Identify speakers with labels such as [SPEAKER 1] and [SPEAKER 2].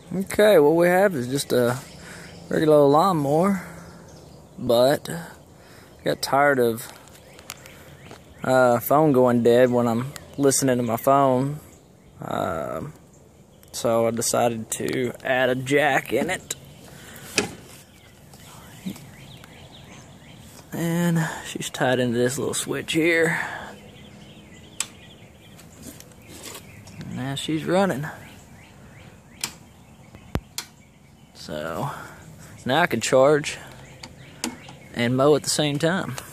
[SPEAKER 1] Okay, what we have is just a regular lawnmower, but I got tired of phone going dead when I'm listening to my phone, so I decided to add a jack in it. And she's tied into this little switch here. And now she's running. So now I can charge and mow at the same time.